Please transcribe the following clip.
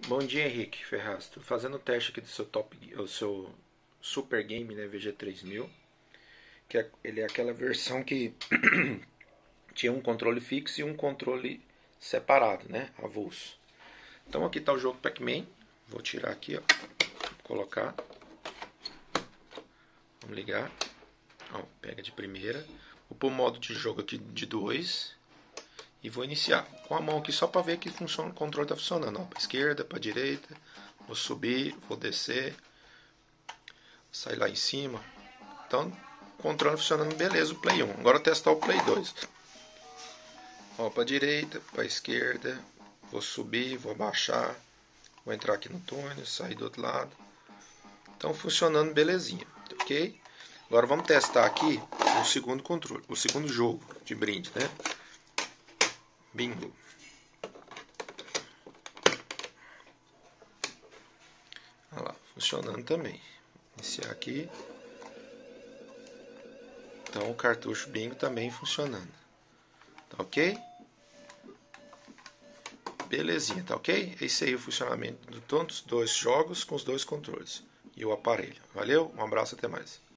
Bom dia, Henrique Ferraz. Estou fazendo o teste aqui do o seu Super Game, né, VG3000, que ele é aquela versão que tinha um controle fixo e um controle separado, né, avulso. Então aqui está o jogo Pac-Man. Vou tirar aqui, ó, colocar. Vamos ligar. Ó, pega de primeira. Vou pôr o modo de jogo aqui de 2. E vou iniciar com a mão aqui só para ver que funciona, o controle está funcionando. Para esquerda, para direita. Vou subir, vou descer. Sair lá em cima. Então, o controle funcionando beleza, o Play 1. Agora eu vou testar o Play 2. Para direita, para esquerda. Vou subir, vou baixar. Vou entrar aqui no túnel, sair do outro lado. Então, funcionando belezinha, ok? Agora vamos testar aqui o segundo controle, o segundo jogo de brinde, né? Bingo. Olha lá, funcionando também. Iniciar aqui. Então o cartucho Bingo também funcionando. Tá ok? Belezinha, tá ok? É isso aí o funcionamento de todos os dois jogos com os dois controles. E o aparelho. Valeu? Um abraço, até mais.